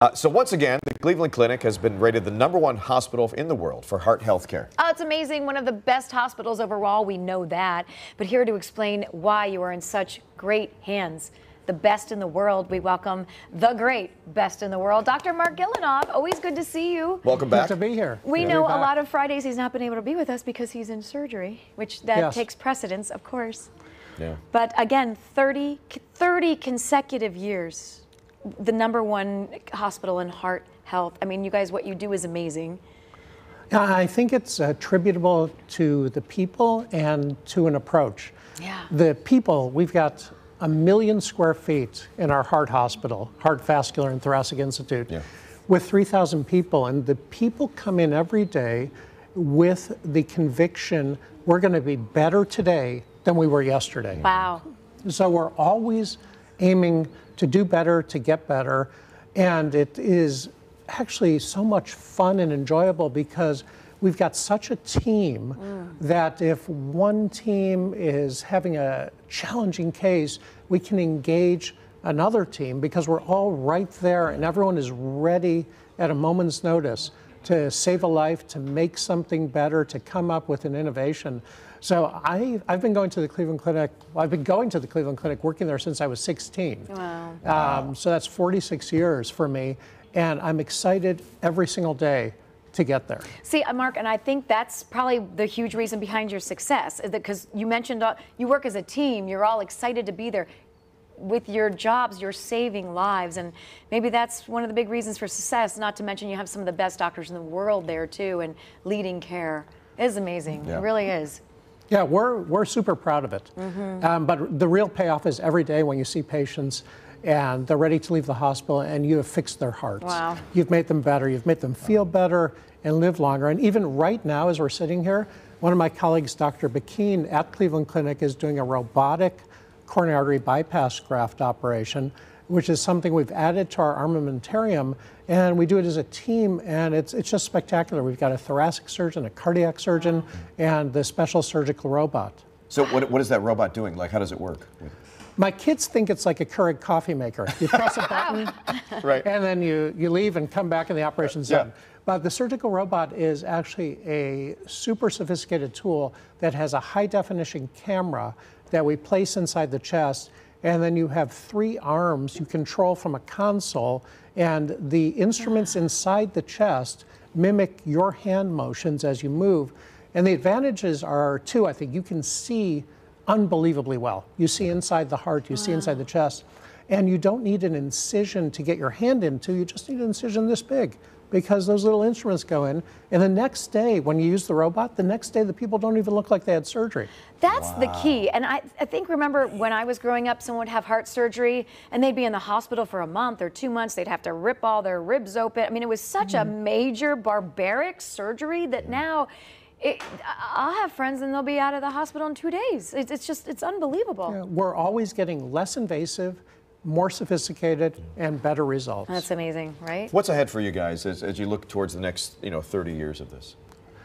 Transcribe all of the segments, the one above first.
So once again, the Cleveland Clinic has been rated the #1 hospital in the world for heart health care. Oh, it's amazing. One of the best hospitals overall. We know that. But here to explain why you are in such great hands, the best in the world, we welcome the great best in the world, Dr. Mark Gilinoff. Always good to see you. Welcome back. Good to be here. We know a lot of Fridays he's not been able to be with us because he's in surgery, which takes precedence, of course. Yeah. But again, 30 consecutive years, the #1 hospital in heart health. I mean, you guys, what you do is amazing. I think it's attributable to the people and to an approach. Yeah. The people, we've got 1 million square feet in our heart hospital, Heart Vascular and Thoracic Institute, with 3,000 people. And the people come in every day with the conviction we're going to be better today than we were yesterday. Wow. So we're always aiming to do better, to get better. And it is actually so much fun and enjoyable because we've got such a team that if one team is having a challenging case, we can engage another team because we're all right there and everyone is ready at a moment's notice to save a life, to make something better, to come up with an innovation. So I've been going to the Cleveland Clinic, well, I've been going to the Cleveland Clinic, working there since I was 16. Wow. So that's 46 years for me, and I'm excited every single day to get there. See, Mark, and I think that's probably the huge reason behind your success, is that because you mentioned you work as a team, you're all excited to be there. With your jobs, you're saving lives, and maybe that's one of the big reasons for success, not to mention you have some of the best doctors in the world there too, and leading care. It is amazing. It really is. Yeah, we're super proud of it. But the real payoff is every day when you see patients and they're ready to leave the hospital and you have fixed their hearts. Wow. You've made them better, you've made them feel better and live longer. And even right now as we're sitting here, one of my colleagues, Dr. Bakeen at Cleveland Clinic, is doing a robotic coronary artery bypass graft operation, which is something we've added to our armamentarium, and we do it as a team, and it's just spectacular. We've got a thoracic surgeon, a cardiac surgeon, and the special surgical robot. So what is that robot doing? Like, how does it work? My kids think it's like a Keurig coffee maker. You press a button, and then you leave and come back and the operation's done. But the surgical robot is actually a super sophisticated tool that has a high definition camera that we place inside the chest, and then you have 3 arms you control from a console, and the instruments inside the chest mimic your hand motions as you move. And the advantages are 2, I think. You can see unbelievably well. You see inside the heart, you see inside the chest, and you don't need an incision to get your hand into, you just need an incision this big, because those little instruments go in, and the next day, when you use the robot, the next day the people don't even look like they had surgery. That's the key. And I think, remember when I was growing up, someone would have heart surgery and they'd be in the hospital for a month or 2 months. They'd have to rip all their ribs open. I mean, it was such a major barbaric surgery that now I'll have friends and they'll be out of the hospital in 2 days. It's unbelievable. Yeah, we're always getting less invasive, more sophisticated, and better results. That's amazing, right? What's ahead for you guys as you look towards the next 30 years of this?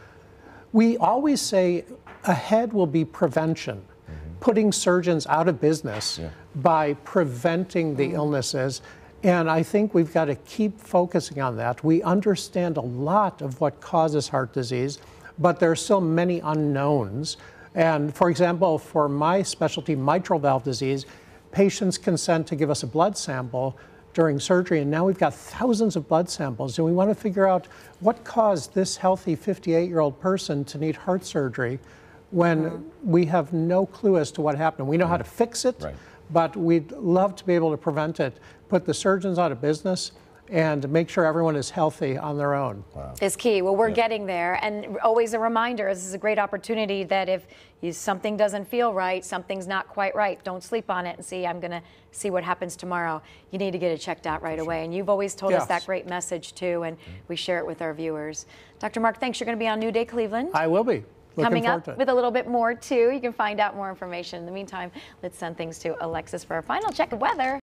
We always say ahead will be prevention, putting surgeons out of business by preventing the illnesses. And I think we've got to keep focusing on that. We understand a lot of what causes heart disease, but there are still many unknowns. And for example, for my specialty, mitral valve disease, patients consent to give us a blood sample during surgery, and now we've got thousands of blood samples, and we want to figure out what caused this healthy 58-year-old person to need heart surgery when we have no clue as to what happened. We know how to fix it, but we'd love to be able to prevent it, put the surgeons out of business, and make sure everyone is healthy on their own. Is key. Well, we're getting there, and always a reminder, this is a great opportunity that if something doesn't feel right, something's not quite right, don't sleep on it and see, I'm going to see what happens tomorrow. You need to get it checked out right away, and you've always told us that great message too, and we share it with our viewers. Dr. Mark, thanks. You're going to be on New Day Cleveland. I will be. Coming up with a little bit more too. You can find out more information. In the meantime, let's send things to Alexis for our final check of weather.